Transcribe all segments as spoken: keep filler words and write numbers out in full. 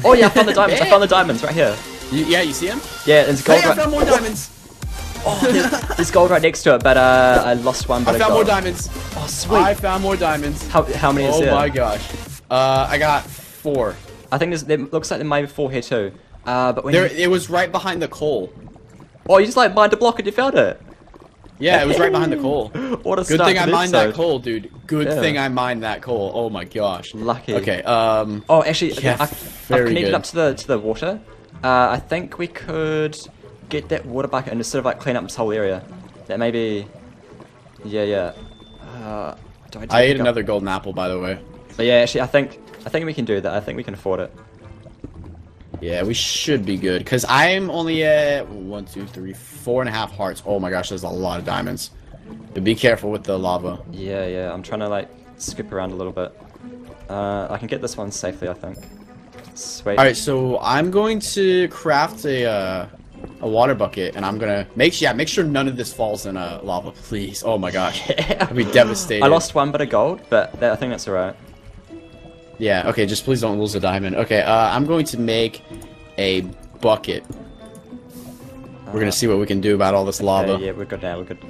Oh yeah, I found the diamonds. I found the diamonds right here. You, yeah, you see them? Yeah, there's gold. Hey, I right... found more diamonds. Oh, there's, there's gold right next to it, but uh, I lost one. But I found got... more diamonds. Oh sweet. I found more diamonds. How how many is oh there? Oh my gosh. Uh, I got four. I think there's. There looks like there might be four here too. Uh, but when there, you... it was right behind the coal. Oh, you just like mined a block and you found it. Yeah, it was right behind the coal. What a Good thing I mined episode. that coal, dude. Good yeah. thing I mined that coal. Oh my gosh. Lucky. Okay. Um. Oh, actually, yeah, I, I've very connected good. up to the to the water. Uh, I think we could get that water bucket and just sort of like clean up this whole area. That maybe. Yeah, yeah. Uh, do I, I ate another golden apple, by the way. But yeah, actually, I think I think we can do that. I think we can afford it. Yeah, we should be good. Because I'm only at one, two, three, four and a half hearts. Oh my gosh, there's a lot of diamonds. But be careful with the lava. Yeah, yeah. I'm trying to like skip around a little bit. Uh, I can get this one safely, I think. Sweet. Alright, so I'm going to craft a uh, a water bucket, and I'm gonna make yeah make sure none of this falls in uh, lava, please. Oh my gosh, Yeah. I'd be devastated. I lost one bit of gold, but that, I think that's alright. Yeah. Okay. Just please don't lose a diamond. Okay. Uh, I'm going to make a bucket. We're gonna Uh, see what we can do about all this lava. Okay, yeah, we're good now. We're good.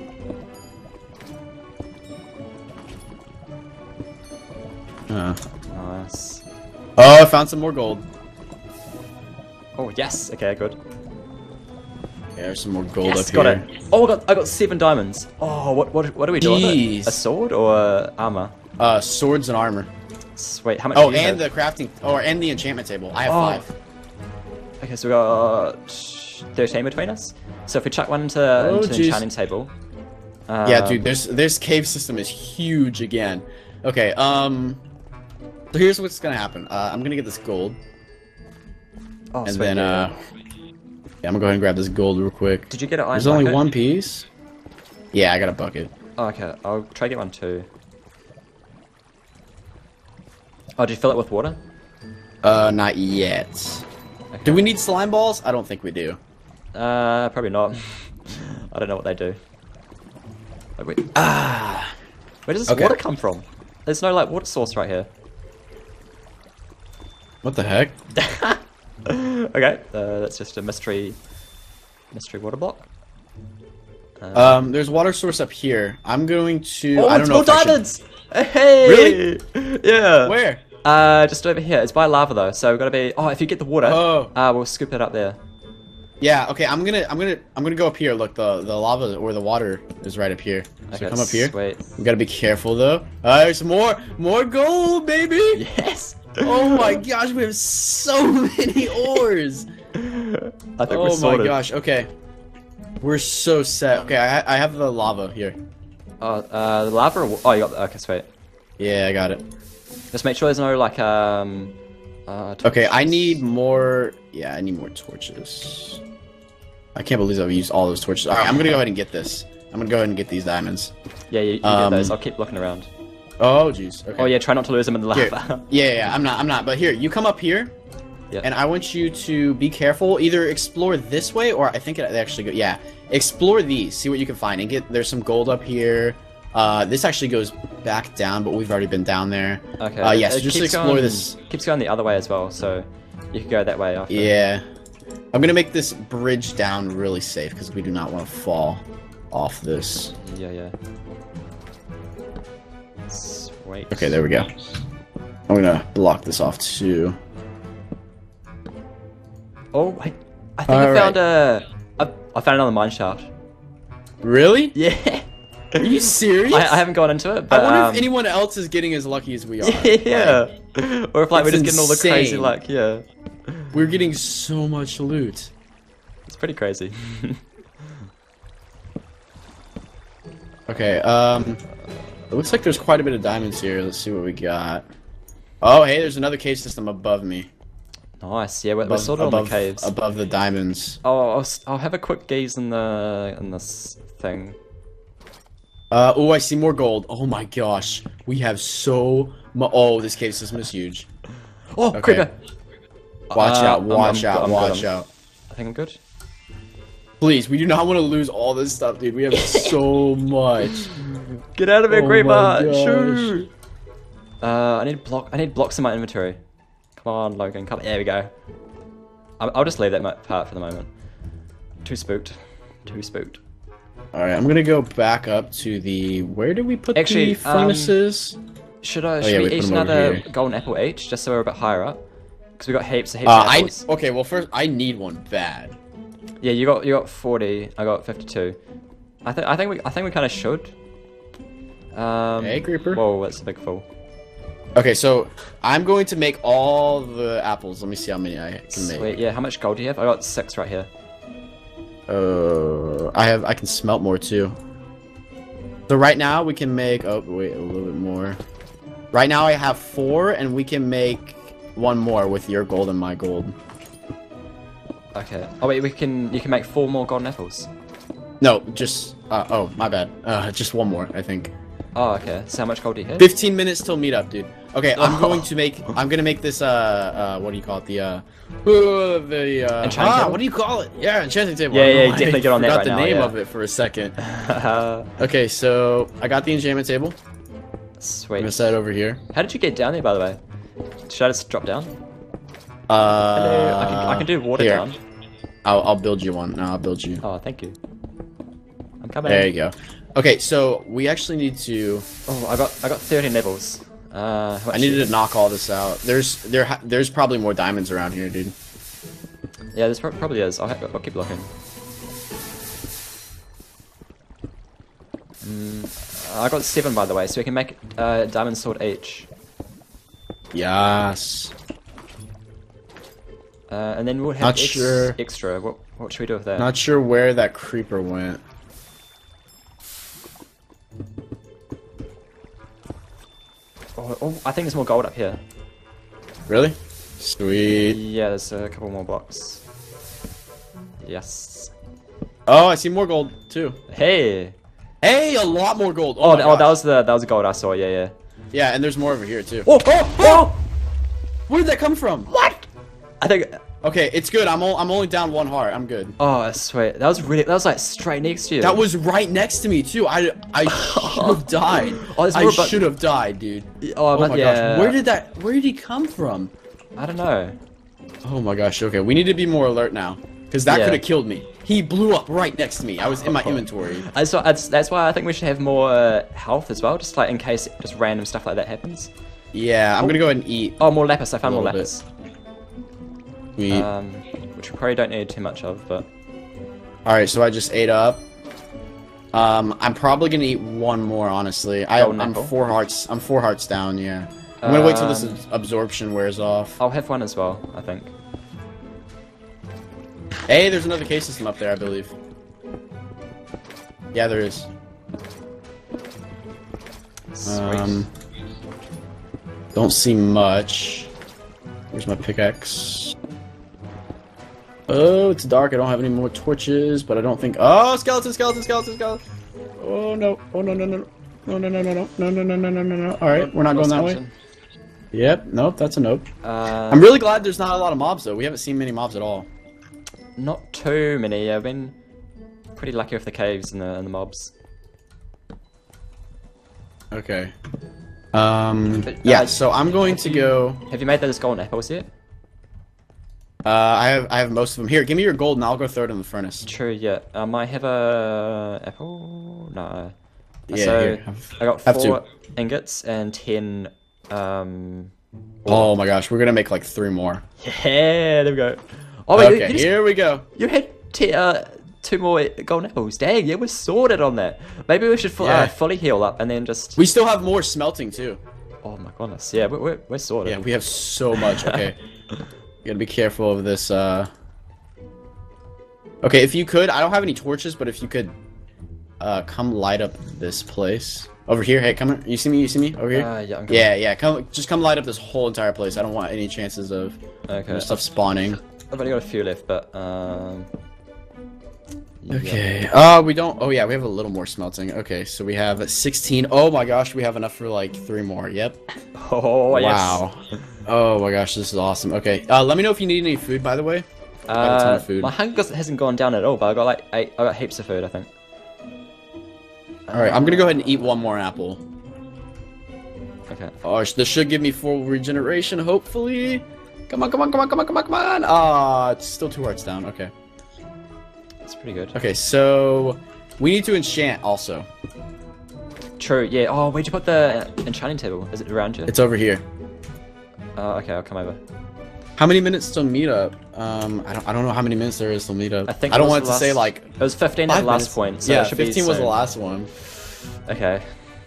Uh. Nice. Oh, I found some more gold. Oh yes. Okay, good. Yeah, there's some more gold Yes, up got here. it. Oh, I got I got seven diamonds. Oh, what what what do we do with Jeez. it? A sword or armor? Uh, swords and armor. Sweet. How much? Oh, do you and have? the crafting, or and the enchantment table. I have Oh. five. Okay, so we got thirteen between us. So if we chuck one into, Oh, into the jeez. enchanting table. Um, Yeah, dude, this this cave system is huge again. Okay, um, so here's what's gonna happen. Uh, I'm gonna get this gold, Oh, and sweet, then yeah. uh, yeah, I'm gonna go ahead and grab this gold real quick. Did you get an iron There's only bucket? one piece. Yeah, I got a bucket. Oh, okay, I'll try to get one too. Oh, did you fill it with water? Uh, not yet. Okay. Do we need slime balls? I don't think we do. Uh, probably not. I don't know what they do. Like, wait, Ah. where does this Okay. water come from? There's no like water source right here. What the heck? Okay, uh, that's just a mystery, mystery water block. Um, Um, there's water source up here. I'm going to. oh, I don't it's know more if I should- diamonds! Hey! Really? Yeah. Where? Uh, just over here. It's by lava though, so we've got to be. Oh, if you get the water, Oh. uh, we'll scoop it up there. Yeah. Okay. I'm gonna. I'm gonna. I'm gonna go up here. Look, the the lava or the water is right up here. So Okay, come up here. Sweet. We gotta be careful though. Uh, there's more, more gold, baby. Yes. Oh my gosh, we have so many ores. I think we're Oh my sorted. gosh. Okay. We're so set. Okay, I I have the lava here. Oh, uh, the lava. Or, oh, you got. The, okay, sweet. Yeah, I got it. Just make sure there's no like um. Uh, Okay, I torches. need more. Yeah, I need more torches. I can't believe I've used all those torches. All right, I'm gonna go ahead and get this. I'm gonna go ahead and get these diamonds. Yeah, you, you Um, get those. I'll keep looking around. Oh, jeez. Okay. Oh yeah, try not to lose them in the Here. lava. Yeah, yeah, I'm not. I'm not. But here, you come up here. Yeah. And I want you to be careful. Either explore this way, or I think it actually go. Yeah, explore these. See what you can find. And get. There's some gold up here. Uh, this actually goes back down, but we've already been down there. Okay. Uh, yeah. So It just keeps explore going, this. Keeps going the other way as well, so you can go that way after. Yeah. I'm gonna make this bridge down really safe because we do not want to fall off this. Yeah, yeah. Sweet. Okay, there we go. I'm gonna block this off too. Oh, wait. I think I All found a. I, I found another mine shaft. Really? Yeah. Are you serious? I, I haven't gone into it, I but wonder um, if anyone else is getting as lucky as we are. yeah. Or if like we're It's just getting all the crazy insane. luck. Yeah. We're getting so much loot. It's pretty crazy. Okay, um... It looks like there's quite a bit of diamonds here. Let's see what we got. Oh, hey, there's another cave system above me. Nice. Yeah, we're, we're Above, sort of on above, the caves. above the diamonds. Oh, I'll, s- I'll have a quick gaze in the in this thing. Uh, oh, I see more gold. Oh my gosh. We have so much. Oh, this cave system is huge. Oh, Okay. creeper! Watch Uh, out, I'm- watch I'm- out, I'm good, watch I'm- out. I think I'm good. Please, we do not want to lose all this stuff, dude. We have so much. Get out of here, Oh creeper! my gosh. Shoo! Uh, I need block. I need blocks in my inventory. Come Come on, Logan. Come. There we go. I'll, I'll just leave that part for the moment. Too spooked. Too spooked. All right, I'm gonna go back up to the. Where did we put Actually, the furnaces? Um, should I? Oh, Should yeah, we, we put eat them over another here. golden apple each, just so we're a bit higher up? Because we got heaps and heaps Uh, of I apples. okay. Well, first I need one bad. Yeah, you got you got forty. I got fifty-two. I think I think we I think we kind of should. Um, Hey, creeper. Whoa, that's a big fall. Okay, so I'm going to make all the apples. Let me see how many I can make. Sweet. Yeah, how much gold do you have? I got six right here. Uh, I have. I can smelt more too. So right now we can make. Oh wait, a little bit more. Right now I have four, and we can make one more with your gold and my gold. Okay. Oh wait, we can. You can make four more golden apples. No, just. Uh, oh, my bad. Uh, just one more, I think. Oh, okay. So how much gold do you have? Fifteen minutes till meetup, dude. Okay, I'm going to make. I'm gonna make this. Uh, uh, what do you call it? The uh, uh the uh, Enchanting ah, table? what do you call it? Yeah, enchanting table. Yeah, I don't yeah, know why definitely I get on that forgot right the now, name yeah. of it for a second. Okay, so I got the enchantment table. I'm Sweet. gonna set it over here. How did you get down there, by the way? Should I just drop down? Uh, Hello. I can I can do water here. down. I'll I'll build you one. No, I'll build you. Oh, thank you. I'm coming. There you go. Okay, so we actually need to. Oh, I got I got thirteen levels. Uh, how much I needed do you- to knock all this out. There's there ha there's probably more diamonds around here, dude. Yeah, this pro probably is. I'll, ha I'll keep looking. Mm, I got seven, by the way, so we can make uh, diamond sword each. Yes. Uh, and then we'll have Not ex sure. extra. What what should we do with that? Not sure where that creeper went. Oh, oh, I think there's more gold up here. Really? Sweet. Yeah, there's a couple more blocks. Yes. Oh, I see more gold too. Hey. Hey, a lot more gold. Oh, Oh, oh, my that gosh. was the that was the gold I saw. Yeah, yeah. Yeah, and there's more over here too. Oh, oh, oh! Where did that come from? What? I think. Okay, it's good. I'm o I'm only down one heart. I'm good. Oh, sweet. That was really. That was like straight next to you. That was right next to me too. I I should have died. Oh, there's I more about- should have died, dude. Oh, Oh but my yeah. gosh. Where did that? Where did he come from? I don't know. Oh my gosh. Okay, we need to be more alert now, because that Yeah. could have killed me. He blew up right next to me. I was in my inventory. That's why, that's, that's why I think we should have more uh, health as well, just like in case just random stuff like that happens. Yeah, I'm gonna go ahead and eat. Oh, more lapis. I found A more little lapis. Eat. Um, which we probably don't need too much of, but All right, so I just ate up. Um, I'm probably gonna eat one more. Honestly, I, Golden I'm apple? four hearts. I'm four hearts down. Yeah. I'm gonna wait till this Um, absorption wears off. I'll have one as well, I think. Hey, there's another cave system up there, I believe. Yeah, there is. Sweet. Um, don't see much. Where's my pickaxe? Oh, it's dark. I don't have any more torches, but I don't think. Oh, skeleton, skeleton, skeleton, skeleton. Oh no! Oh no! No! No! No! No! No! No! No! No! No! No! No! No! No! No! All right, we're not going that way. Yep. Nope. That's a nope. Uh, I'm really glad there's not a lot of mobs though. We haven't seen many mobs at all. Not too many. I've been pretty lucky with the caves and the, and the mobs. Okay. Um. But, uh, Yeah. So I'm going to go. Have you made those golden apples yet? Uh, I have I have most of them here. Give me your gold, and I'll go throw it in the furnace. True, yeah. Um, I have a apple. No. Yeah, so here, have- I got have four two. ingots and ten. Um. Oh my gosh, we're gonna make like three more. Yeah, there we go. Oh wait, Okay, you, just- here we go. you had t uh, two more golden apples. Dang, yeah, we're sorted on that. Maybe we should fu Yeah. uh, fully heal up and then just. We still have more smelting too. Oh my goodness, yeah, we're we're, we're sorted. Yeah, we have so much. Okay, you gotta be careful of this. Uh. Okay, if you could, I don't have any torches, but if you could, uh, come light up this place over here. Hey, come here. You see me? You see me over here? Uh, yeah, I'm coming. Yeah, yeah. Come, just come light up this whole entire place. I don't want any chances of Okay. you know, stuff spawning. I've only got a few left, but um. yeah. Okay. Uh, we don't. Oh yeah, we have a little more smelting. Okay, so we have sixteen. Oh my gosh, we have enough for like three more. Yep. Oh yes. Wow. Oh my gosh, this is awesome. Okay. Uh, let me know if you need any food, by the way. I have a ton Uh, of food. my hunger hasn't gone down at all, but I got like eight. I got heaps of food, I think. All right, I'm gonna go ahead and eat one more apple. Okay. Oh, sh- this should give me full regeneration, hopefully. Come on, come on, come on, come on, come on, come on. Ah, it's still two hearts down. Okay. That's pretty good. Okay, so we need to enchant also. True, yeah. Oh, where'd you put the enchanting table? Is it around you? It's over here. Oh, okay, I'll come over. How many minutes till meetup? Um, I don't, I don't know how many minutes there is till meetup. I think I don't it was want it to last- say like. It was fifteen at the last minutes. point, so yeah, it should fifteen be was the soon. last one. Okay.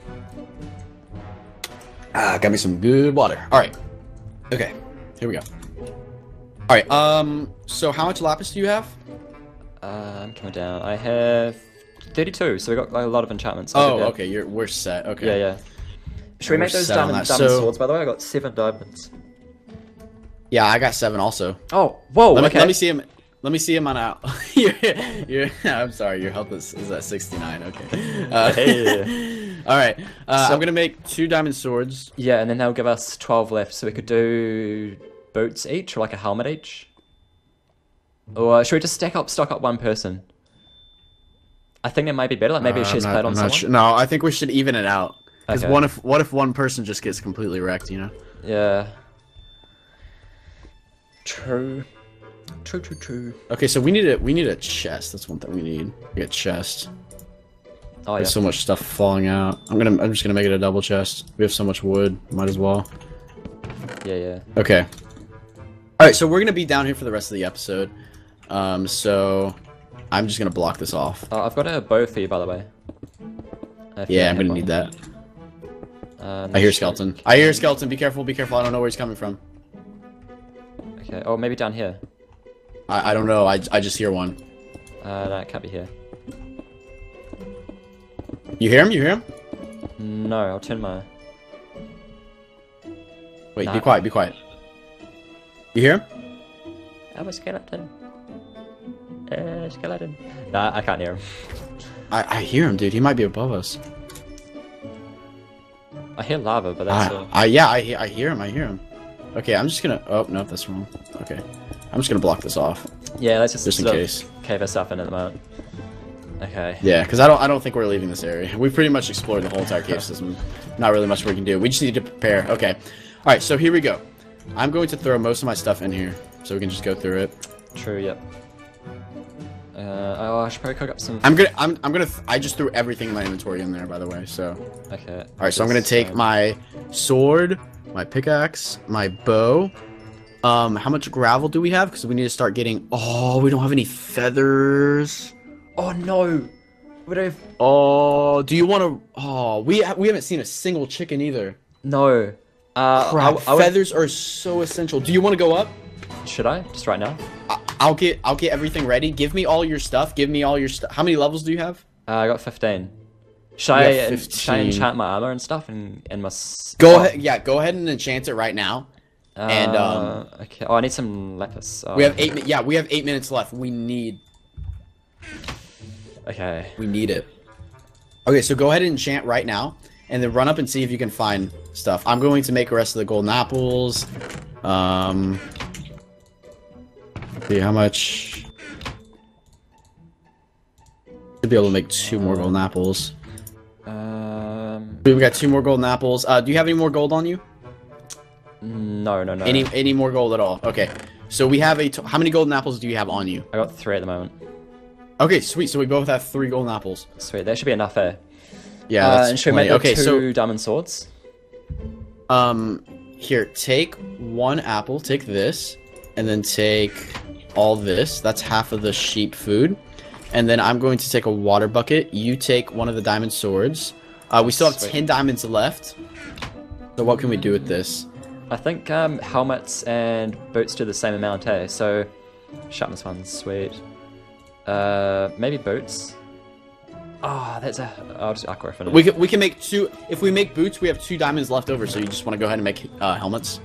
Ah, got me some good water. All right. Okay, here we go. All right. Um. So how much lapis do you have? Uh, I'm coming down. I have thirty-two, so we got like, a lot of enchantments. Oh, Yeah. okay. You're we're set. Okay. Yeah, yeah. Should we We're make those set on diamond, that. diamond So- swords, by the way? I got seven diamonds. Yeah, I got seven also. Oh, whoa, Let me, okay. let me see him. Let me see him on out. you're, you're, I'm sorry, your health is, is at sixty-nine. Okay. Uh, Hey. all right. Uh, So- I'm gonna make two diamond swords. Yeah, and then they'll give us twelve left, so we could do boots each, or like a helmet each. Or should we just stack up, stock up one person? I think that might be better, like maybe Uh, if she's I'm played not- on I'm someone. not sure. No, I think we should even it out. Because Okay. what if what if one person just gets completely wrecked? You know. Yeah. True. True, true, true. Okay, so we need a we need a chest. That's one thing we need. We get chest. Oh, yeah. There's so much stuff falling out. I'm gonna I'm just gonna make it a double chest. We have so much wood. Might as well. Yeah, yeah. Okay. All right, so we're gonna be down here for the rest of the episode. Um, so I'm just gonna block this off. Oh, I've got a bow for you, by the way. If you Yeah, I'm have gonna one. need that. Uh, I hear no, skeleton. I hear skeleton. Be careful. Be careful. I don't know where he's coming from. Okay. Oh, maybe down here. I I don't know. I I just hear one. Uh, no, it can't be here. You hear him? You hear him? No, I'll turn my... Wait. Nah. Be quiet. Be quiet. You hear him? I'm a skeleton. Uh, skeleton. Nah, I can't hear him. I I hear him, dude. He might be above us. I hear lava, but that's I, all. I yeah. I hear I hear him. I hear him. Okay. I'm just gonna. Oh no, that's wrong. Okay. I'm just gonna block this off. Yeah, let's just, Just in sort of case. cave ourselves in at the moment. Okay. Yeah, because I don't I don't think we're leaving this area. We've pretty much explored the whole entire cave system. Not really much we can do. We just need to prepare. Okay. All right. So here we go. I'm going to throw most of my stuff in here, so we can just go through it. True, yep. Uh, oh, I should probably cook up some... I'm gonna I'm I'm gonna th I just threw everything in my inventory in there, by the way. So. Okay. All right. So I'm gonna take my sword, my pickaxe, my bow. Um, how much gravel do we have? Because we need to start getting. Oh, we don't have any feathers. Oh, no! We don't have... Oh, do you want to? Oh, we ha we haven't seen a single chicken either. No. Uh, Crap, I, I would- feathers are so essential. Do you want to go up? Should I? Just right now? I I'll get I'll get everything ready. Give me all your stuff. Give me all your stuff. How many levels do you have? Uh, I got fifteen. Should You I, have en- should I fifteen. enchant my armor and stuff and, and my... s- Go oh, ahead. Yeah, go ahead and enchant it right now. and, um, uh, okay. Oh, I need some lapis. Oh. We have eight. mi- Yeah, we have eight minutes left. We need Okay. we need it. Okay, so go ahead and enchant right now, and then run up and see if you can find stuff. I'm going to make the rest of the golden apples. Um, see how much. Should be able to make two more golden apples. Um. We got two more golden apples. Uh, do you have any more gold on you? No, no, no. Any any more gold at all? Okay. So we have a. T how many golden apples do you have on you? I got three at the moment. Okay, sweet. So we both have three golden apples. Sweet. That should be enough, eh? Yeah, Uh, that's and should we plenty. make the Okay, two so diamond swords? um, here, take one apple. Take this, and then take all this. That's half of the sheep food. And then I'm going to take a water bucket. You take one of the diamond swords. Uh, we still have Sweet. ten diamonds left. So what can we do with this? I think um, helmets and boots do the same amount, eh? So, sharpness one's sweet. Uh, maybe boots. Oh, that's a. I'll just aqua for now. We can we can make two. If we make boots, we have two diamonds left over. So you just want to go ahead and make uh, helmets.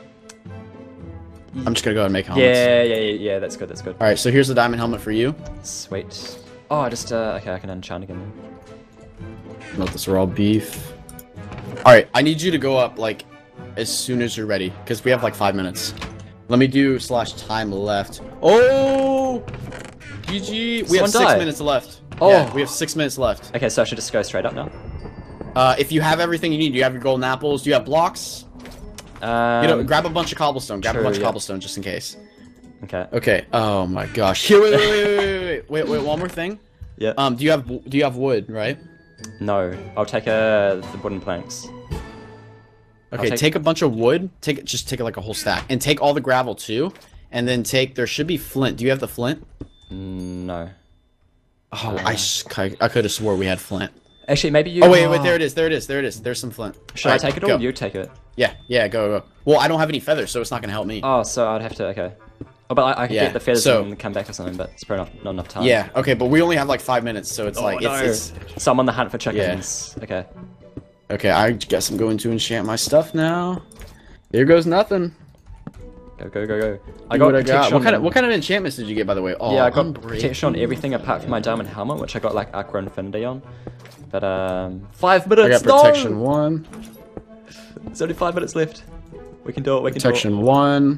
I'm just gonna go ahead and make helmets. Yeah, yeah, yeah, yeah. That's good. That's good. All right. So here's the diamond helmet for you. Sweet. Oh, I just uh, okay. I can enchant again. Note this raw beef. All right. I need you to go up like as soon as you're ready, because we have like five minutes. Let me do slash time left. Oh, G G. We have Someone six died. minutes left. Oh. Yeah, we have six minutes left. Okay, so I should just go straight up now. Uh, if you have everything you need, do you have your golden apples? Do you have blocks? Um, You know, grab a bunch of cobblestone. Grab true, a bunch yeah. of cobblestone just in case. Okay. Okay. Oh my gosh. Here, wait, wait, wait, wait, wait, wait, wait, wait. One more thing. Yeah. Um, do you have do you have wood, right? No, I'll take uh, the wooden planks. Okay, take... take a bunch of wood. Take just take like a whole stack, and take all the gravel too, and then take. There should be flint. Do you have the flint? No. Oh, Uh, I I, I could have swore we had flint. Actually, maybe you. Oh wait, wait, there it is, there it is, there it is. There's some flint. Should All I right, take it go. or you take it? Yeah, yeah, go, go. Well, I don't have any feathers, so it's not gonna help me. Oh, so I'd have to. Okay. Oh, but I, I can Yeah, get the feathers so- and come back or something, but it's probably not, not enough time. Yeah, okay, but we only have like five minutes, so it's Oh, like no. it's, it's. So I'm on the hunt for chickens. Okay. Okay, I guess I'm going to enchant my stuff now. Here goes nothing. Go go go go. I I got what I got. protection. What kind of on- what kind of enchantments did you get, by the way? Oh, Yeah, I got unbreaking. protection on everything apart from my diamond helmet, which I got like Aqua Infinity on. But um, five minutes. I got protection No! one. There's only five minutes left. We can do it. We can Protection one.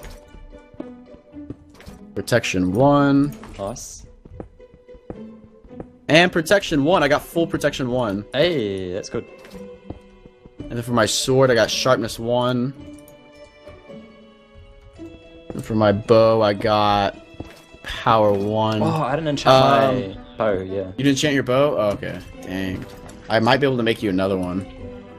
Protection one. do it. Nice. And protection one. I got full protection one. Hey, that's good. And then for my sword, I got sharpness one. And for my bow, I got power one. Oh, I didn't enchant Um, my bow. Yeah. You didn't enchant your bow? Oh, okay. Dang. I might be able to make you another one.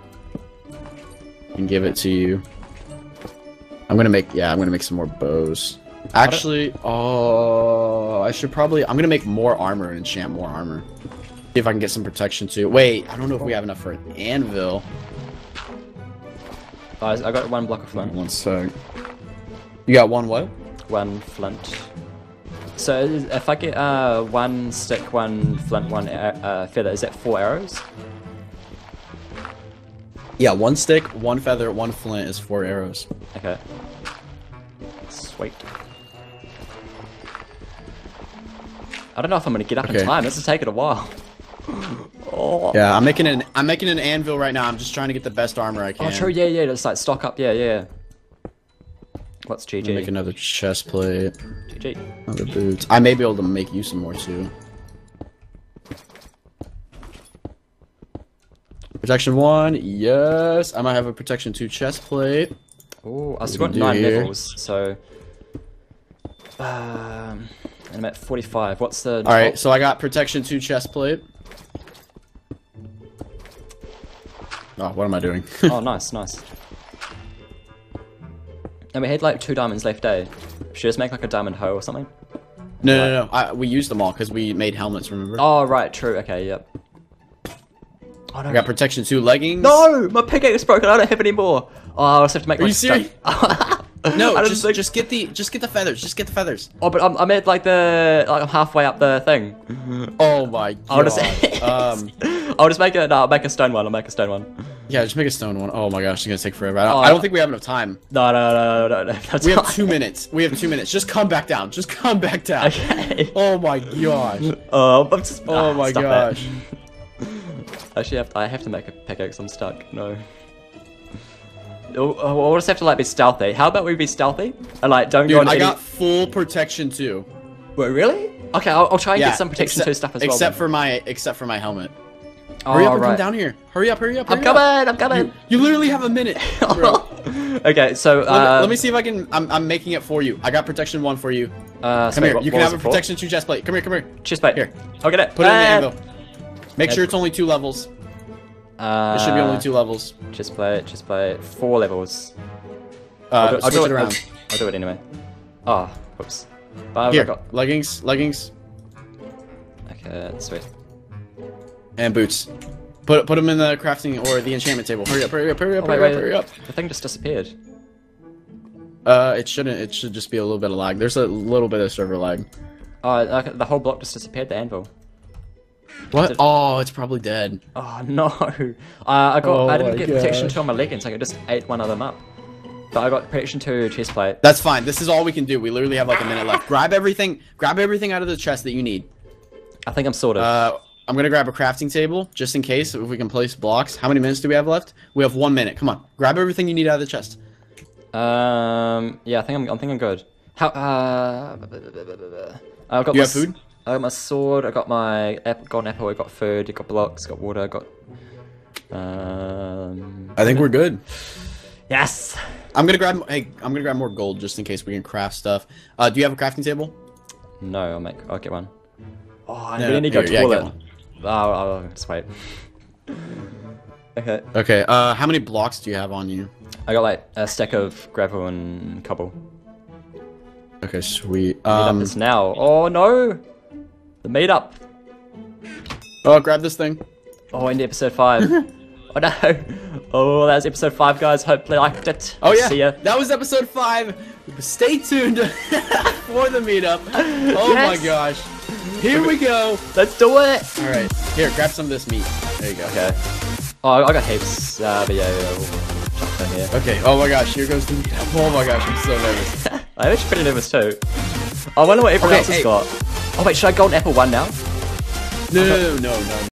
And give it to you. I'm gonna make, yeah, I'm gonna make some more bows. Actually, oh, I should probably, I'm gonna make more armor and enchant more armor. See if I can get some protection too. Wait, I don't know if we have enough for an anvil. Guys, I got one block of flint. One sec. You got one what? One flint. So if I get uh one stick, one flint, one uh, uh, feather, is that four arrows? Yeah, one stick, one feather, one flint is four arrows. Okay. Sweet. I don't know if I'm gonna get up Okay. in time. This is taking a while. Oh. Yeah, I'm making an I'm making an anvil right now. I'm just trying to get the best armor I can. Oh, true. Yeah, yeah. Just like stock up. Yeah, yeah. What's G G? Make another chest plate, G G. another boots. I may be able to make you some more too. Protection one, yes. I might have a protection two chest plate. Oh, I've we still got do nine here? levels, so. Um, and I'm at forty-five. What's the? All right, so I got protection two chest plate. Oh, what am I doing? Oh, nice, nice. And we had like two diamonds left, eh? Should we just make like a diamond hoe or something? no, no, no. I, we used them all because we made helmets. Remember? Oh, right, true. Okay, yep. Oh, no. I got protection two leggings. No, my pickaxe broken. I don't have any more. Oh, I'll just have to make. Are my you serious? No, I didn't just think- just get the just get the feathers. Just get the feathers. Oh, but I'm, I'm at like the like I'm halfway up the thing. Oh my god. I'll just um. I'll just make a no, I'll make a stone one. I'll make a stone one. Yeah, just make a stone one. Oh my gosh, it's gonna take forever. I don't, Oh, I don't think we have enough time. No, no, no, no, no. no that's We have fine. two minutes. We have two minutes. Just come back down. Just come back down. Okay. Oh my gosh. Oh, I'm just. Oh ah, my stop gosh. It. Actually, I have, I have to make a pickaxe. I'm stuck. No. Oh, oh, we'll just have to like be stealthy. How about we be stealthy and like don't go Dude, on I any... got full protection too. Wait, really? Okay, I'll, I'll try and Yeah, get some protection except, two stuff as well. Except then. for my except for my helmet. Oh, Hurry up and right. come down here. Hurry up, hurry up, hurry I'm up. coming. I'm coming. You, you literally have a minute. Bro. Okay, so let, uh, me, let me see if I can I'm I'm making it for you. I got protection one for you. Uh, Come sorry, here. what- You what can was have a it for? protection two chest plate. Come here, come here. Chest plate. Here. I'll get it. Put it in the Ah. anvil. Make sure it's only two levels. Uh, It should be only two levels. Chest plate. Chest plate. Four levels. Uh, I'll do, I'll switch do it it around. I'll, I'll do it anyway. Oh, whoops. But Here, I got... leggings, leggings, Okay, sweet. and boots. Put put them in the crafting or the enchantment table. Hurry up, hurry up, hurry up, Oh, wait, hurry up, wait. hurry up. The thing just disappeared. Uh, it shouldn't. It should just be a little bit of lag. There's a little bit of server lag. Oh, okay, the whole block just disappeared. The anvil. What? Did- Oh, it's probably dead. Oh no! Uh, I got. Oh I didn't my get protection gosh. two on my leggings. Like I just ate one of them up. But I got protection two chest plate. That's fine. This is all we can do. We literally have like a minute left. Grab everything. Grab everything out of the chest that you need. I think I'm sorted. Uh, I'm gonna grab a crafting table just in case if we can place blocks. How many minutes do we have left? We have one minute. Come on. Grab everything you need out of the chest. Um. Yeah, I think I'm. I think I'm good. How? Uh. I've got You my have food? s- I got my sword. I got my apple, golden apple. I got food. I got blocks. Got water. I got. Um. I think we're good. Yes. I'm gonna grab. Hey, I'm gonna grab more gold just in case we can craft stuff. Uh, do you have a crafting table? No, I'll make. I'll get one. Oh, I No, really no, need to go here, yeah, toilet. get one. Oh, I'll just wait. Okay. Okay. Uh, how many blocks do you have on you? I got like a stack of gravel and cobble. Okay, sweet. Meetup Um, is now. Oh no! The meetup. oh, grab this thing. Oh, into episode five. Oh no! Oh, that was episode five, guys. Hopefully you liked it. Oh yeah, See ya. that was episode five. Stay tuned for the meetup. Oh Yes. my gosh. Here we go. Let's do it. All right, here, grab some of this meat. There you go. Okay. Oh, I got heaps. Uh, but yeah, yeah, we'll chuck them here. Okay. Oh my gosh, here goes the meetup. Oh my gosh, I'm so nervous. I'm actually pretty nervous too. I wonder what everyone Okay, else has hey. got. Oh wait, should I golden apple one now? No, no, no, no, no.